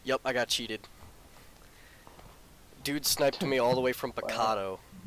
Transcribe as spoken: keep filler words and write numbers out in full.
Yup, I got cheated. Dude sniped me all the way from Picado.